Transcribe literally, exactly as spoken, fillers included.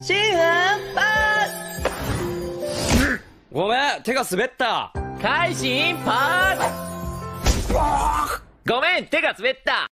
シーフンパス。 ごめん、手が滑った。 改心パス。ごめん、手が滑った。